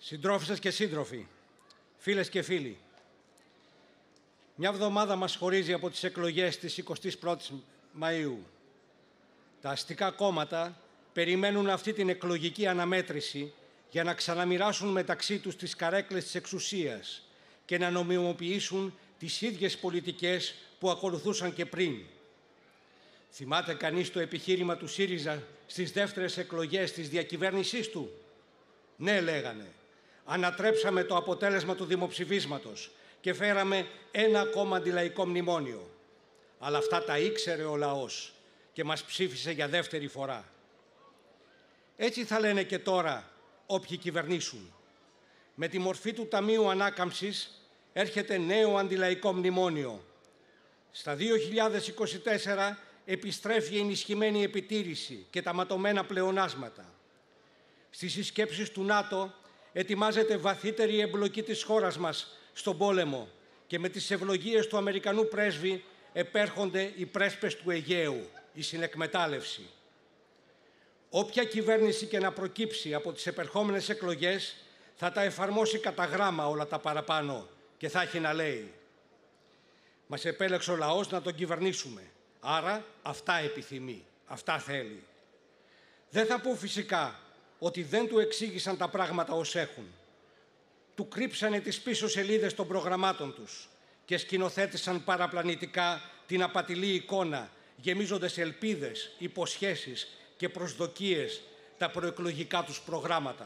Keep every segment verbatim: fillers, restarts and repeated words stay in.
Συντρόφισσες και σύντροφοι, φίλες και φίλοι, μια εβδομάδα μας χωρίζει από τις εκλογές της εικοστής πρώτης Μαΐου. Τα αστικά κόμματα περιμένουν αυτή την εκλογική αναμέτρηση για να ξαναμοιράσουν μεταξύ τους τις καρέκλες της εξουσίας και να νομιμοποιήσουν τις ίδιες πολιτικές που ακολουθούσαν και πριν. Θυμάται κανείς το επιχείρημα του ΣΥΡΙΖΑ στις δεύτερες εκλογές της διακυβέρνησής του? Ναι, λέγανε. Ανατρέψαμε το αποτέλεσμα του δημοψηφίσματος και φέραμε ένα ακόμα αντιλαϊκό μνημόνιο. Αλλά αυτά τα ήξερε ο λαός και μας ψήφισε για δεύτερη φορά. Έτσι θα λένε και τώρα όποιοι κυβερνήσουν. Με τη μορφή του Ταμείου Ανάκαμψης έρχεται νέο αντιλαϊκό μνημόνιο. Στα δύο χιλιάδες είκοσι τέσσερα επιστρέφει η ενισχυμένη επιτήρηση και τα ματωμένα πλεονάσματα. Στις συσκέψεις του ΝΑΤΟ ετοιμάζεται βαθύτερη εμπλοκή της χώρας μας στον πόλεμο και με τις ευλογίες του Αμερικανού πρέσβη επέρχονται οι πρέσπες του Αιγαίου, η συνεκμετάλλευση. Όποια κυβέρνηση και να προκύψει από τις επερχόμενες εκλογές θα τα εφαρμόσει κατά γράμμα όλα τα παραπάνω και θα έχει να λέει. Μας επέλεξε ο λαός να τον κυβερνήσουμε, άρα αυτά επιθυμεί, αυτά θέλει. Δεν θα πω φυσικά ότι δεν του εξήγησαν τα πράγματα ως έχουν. Του κρύψανε τις πίσω σελίδες των προγραμμάτων τους και σκηνοθέτησαν παραπλανητικά την απατηλή εικόνα, γεμίζοντας ελπίδες, υποσχέσεις και προσδοκίες τα προεκλογικά τους προγράμματα.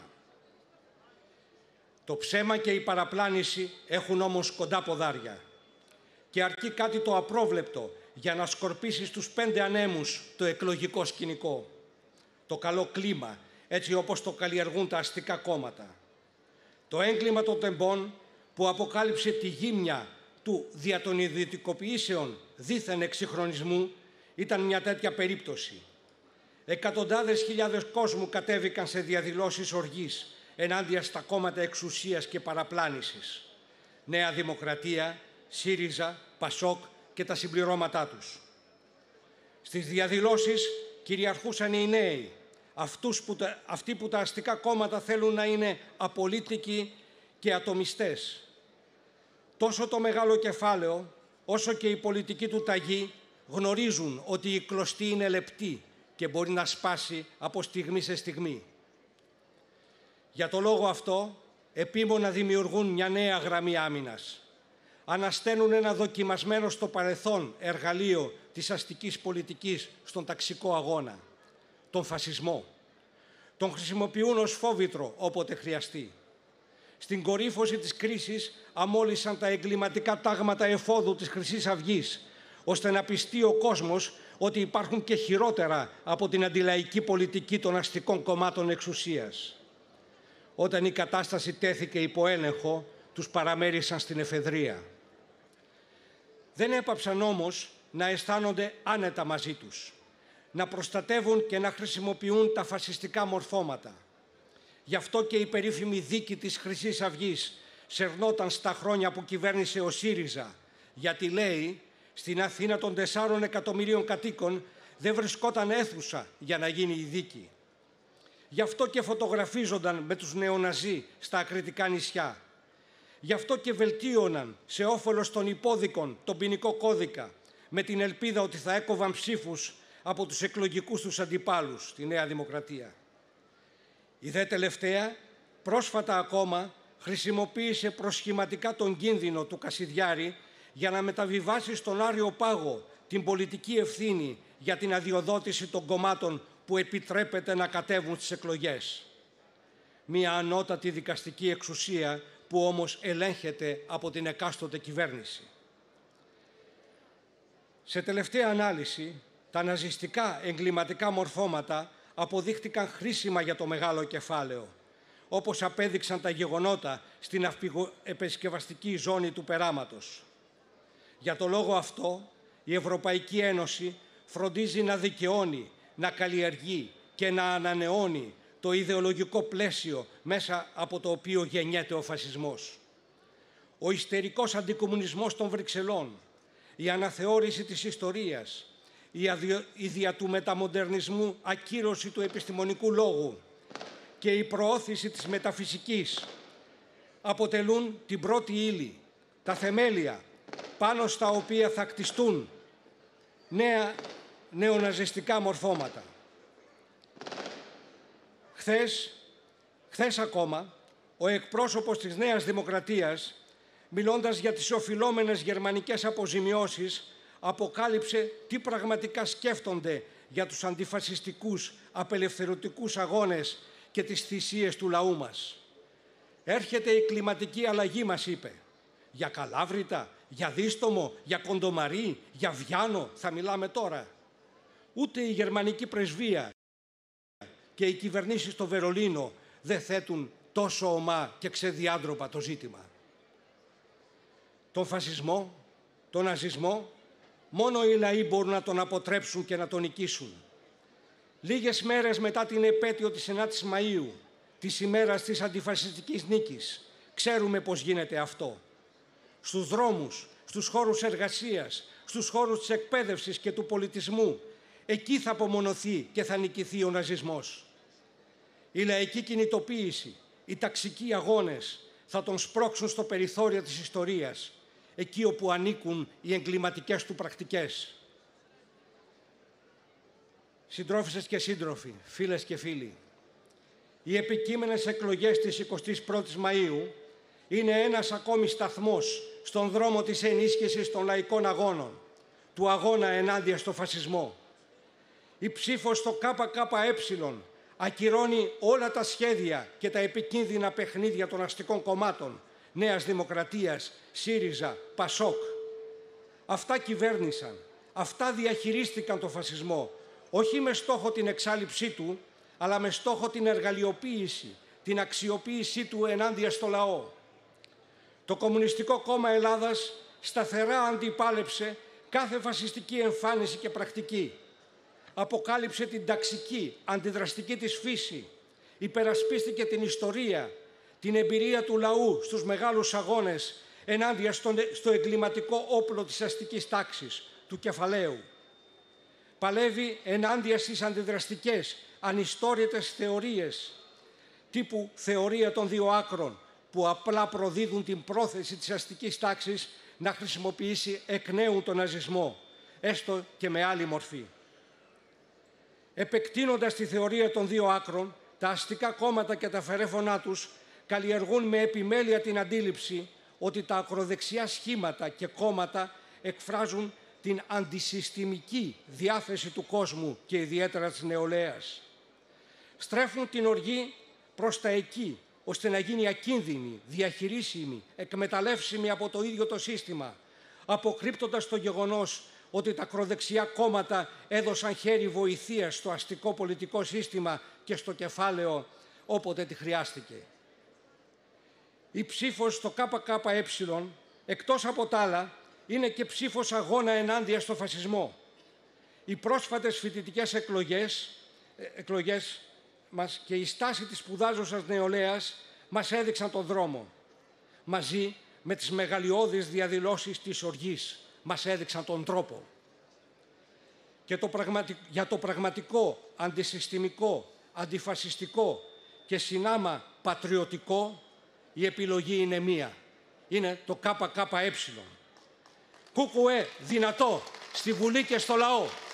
Το ψέμα και η παραπλάνηση έχουν όμως κοντά ποδάρια και αρκεί κάτι το απρόβλεπτο για να σκορπίσει στους πέντε ανέμους το εκλογικό σκηνικό. Το καλό κλίμα, έτσι όπως το καλλιεργούν τα αστικά κόμματα. Το έγκλημα των τεμπών που αποκάλυψε τη γύμνια του δια των ιδιωτικοποιήσεων δίθεν εξυγχρονισμού ήταν μια τέτοια περίπτωση. Εκατοντάδες χιλιάδες κόσμου κατέβηκαν σε διαδηλώσεις οργής ενάντια στα κόμματα εξουσίας και παραπλάνησης. Νέα Δημοκρατία, ΣΥΡΙΖΑ, ΠΑΣΟΚ και τα συμπληρώματά τους. Στις διαδηλώσεις κυριαρχούσαν οι νέοι, αυτούς που τα, αυτοί που τα αστικά κόμματα θέλουν να είναι απολύτικοι και ατομιστές. Τόσο το μεγάλο κεφάλαιο, όσο και η πολιτική του ταγή γνωρίζουν ότι η κλωστή είναι λεπτή και μπορεί να σπάσει από στιγμή σε στιγμή. Για το λόγο αυτό, επίμονα δημιουργούν μια νέα γραμμή άμυνας. Ανασταίνουν ένα δοκιμασμένο στο παρελθόν εργαλείο της αστικής πολιτικής στον ταξικό αγώνα, τον φασισμό. Τον χρησιμοποιούν ως φόβητρο όποτε χρειαστεί. Στην κορύφωση της κρίσης αμόλυσαν τα εγκληματικά τάγματα εφόδου της Χρυσής Αυγής, ώστε να πιστεί ο κόσμος ότι υπάρχουν και χειρότερα από την αντιλαϊκή πολιτική των αστικών κομμάτων εξουσίας. Όταν η κατάσταση τέθηκε υπό έλεγχο, τους παραμέρισαν στην εφεδρεία. Δεν έπαψαν όμως να αισθάνονται άνετα μαζί τους, να προστατεύουν και να χρησιμοποιούν τα φασιστικά μορφώματα. Γι' αυτό και η περίφημη δίκη της Χρυσής Αυγής σερνόταν στα χρόνια που κυβέρνησε ο ΣΥΡΙΖΑ, γιατί λέει στην Αθήνα των τεσσάρων εκατομμυρίων κατοίκων δεν βρισκόταν αίθουσα για να γίνει η δίκη. Γι' αυτό και φωτογραφίζονταν με τους νεοναζί στα ακριτικά νησιά. Γι' αυτό και βελτίωναν σε όφελος των υπόδικων τον ποινικό κώδικα, με την ελπίδα ότι θα έκοβαν ψήφους από τους εκλογικούς τους αντιπάλους, τη Νέα Δημοκρατία. Η δε τελευταία, πρόσφατα ακόμα, χρησιμοποίησε προσχηματικά τον κίνδυνο του Κασιδιάρη για να μεταβιβάσει στον Άριο Πάγο την πολιτική ευθύνη για την αδειοδότηση των κομμάτων που επιτρέπεται να κατέβουν στις εκλογές. Μια ανώτατη δικαστική εξουσία που όμως ελέγχεται από την εκάστοτε κυβέρνηση. Σε τελευταία ανάλυση, τα ναζιστικά εγκληματικά μορφώματα αποδείχτηκαν χρήσιμα για το μεγάλο κεφάλαιο, όπως απέδειξαν τα γεγονότα στην ναυπηγοεπισκευαστική ζώνη του περάματος. Για το λόγο αυτό, η Ευρωπαϊκή Ένωση φροντίζει να δικαιώνει, να καλλιεργεί και να ανανεώνει το ιδεολογικό πλαίσιο μέσα από το οποίο γεννιέται ο φασισμός. Ο ιστερικός αντικομμουνισμός των Βρυξελών, η αναθεώρηση της ιστορίας, η, αδιο... η δια του μεταμοντερνισμού ακύρωση του επιστημονικού λόγου και η προώθηση της μεταφυσικής αποτελούν την πρώτη ύλη, τα θεμέλια πάνω στα οποία θα κτιστούν νέα νεοναζιστικά μορφώματα. Χθες, χθες ακόμα, ο εκπρόσωπος της Νέας Δημοκρατίας, μιλώντας για τις οφειλόμενες γερμανικές αποζημιώσεις, αποκάλυψε τι πραγματικά σκέφτονται για τους αντιφασιστικούς απελευθερωτικούς αγώνες και τις θυσίες του λαού μας. Έρχεται η κλιματική αλλαγή, μας είπε. Για Καλάβρητα, για Δίστομο, για Κοντομαρί, για Βιάνο θα μιλάμε τώρα. Ούτε η γερμανική πρεσβεία και οι κυβερνήσεις στο Βερολίνο δεν θέτουν τόσο ομά και ξεδιάντροπα το ζήτημα. Τον φασισμό, τον ναζισμό, μόνο οι λαοί μπορούν να τον αποτρέψουν και να τον νικήσουν. Λίγες μέρες μετά την επέτειο της ενάτης Μαΐου, της ημέρας της αντιφασιστικής νίκης, ξέρουμε πώς γίνεται αυτό. Στους δρόμους, στους χώρους εργασίας, στους χώρους της εκπαίδευσης και του πολιτισμού, εκεί θα απομονωθεί και θα νικηθεί ο ναζισμός. Η λαϊκή κινητοποίηση, οι ταξικοί αγώνες θα τον σπρώξουν στο περιθώριο της ιστορίας, εκεί όπου ανήκουν οι εγκληματικές του πρακτικές. Συντρόφισσες και σύντροφοι, φίλες και φίλοι, οι επικείμενες εκλογές της εικοστής πρώτης Μαΐου είναι ένας ακόμη σταθμός στον δρόμο της ενίσχυσης των λαϊκών αγώνων, του αγώνα ενάντια στο φασισμό. Η ψήφος στο ΚΚΕ ακυρώνει όλα τα σχέδια και τα επικίνδυνα παιχνίδια των αστικών κομμάτων, Νέας Δημοκρατίας, ΣΥΡΙΖΑ, ΠΑΣΟΚ. Αυτά κυβέρνησαν, αυτά διαχειρίστηκαν το φασισμό, όχι με στόχο την εξάλειψή του, αλλά με στόχο την εργαλειοποίηση, την αξιοποίησή του ενάντια στο λαό. Το Κομμουνιστικό Κόμμα Ελλάδας σταθερά αντιπάλεψε κάθε φασιστική εμφάνιση και πρακτική. Αποκάλυψε την ταξική, αντιδραστική της φύση, υπερασπίστηκε την ιστορία, την εμπειρία του λαού στους μεγάλους αγώνες ενάντια στο εγκληματικό όπλο της αστικής τάξης, του κεφαλαίου. Παλεύει ενάντια στις αντιδραστικές, ανιστόρητες θεωρίες, τύπου θεωρία των δύο άκρων, που απλά προδίδουν την πρόθεση της αστικής τάξης να χρησιμοποιήσει εκ νέου τον ναζισμό, έστω και με άλλη μορφή. Επεκτείνοντας τη θεωρία των δύο άκρων, τα αστικά κόμματα και τα φερέφωνά τους καλλιεργούν με επιμέλεια την αντίληψη ότι τα ακροδεξιά σχήματα και κόμματα εκφράζουν την αντισυστημική διάθεση του κόσμου και ιδιαίτερα της νεολαίας. Στρέφουν την οργή προς τα εκεί, ώστε να γίνει ακίνδυνη, διαχειρίσιμη, εκμεταλλεύσιμη από το ίδιο το σύστημα, αποκρύπτοντας το γεγονός ότι τα ακροδεξιά κόμματα έδωσαν χέρι βοηθείας στο αστικό πολιτικό σύστημα και στο κεφάλαιο όποτε τη χρειάστηκε. Η ψήφος στο ΚΚΕ, εκτός από τα άλλα, είναι και ψήφος αγώνα ενάντια στο φασισμό. Οι πρόσφατες φοιτητικές εκλογές, εκλογές μας και η στάση της σπουδάζουσας νεολαίας μας έδειξαν τον δρόμο. Μαζί με τις μεγαλειώδεις διαδηλώσεις της οργής μας έδειξαν τον τρόπο. Και το πραγματικ... για το πραγματικό, αντισυστημικό, αντιφασιστικό και συνάμα πατριωτικό, η επιλογή είναι μία. Είναι το ΚΚΕ. ΚΚΕ δυνατό στη Βουλή και στο λαό.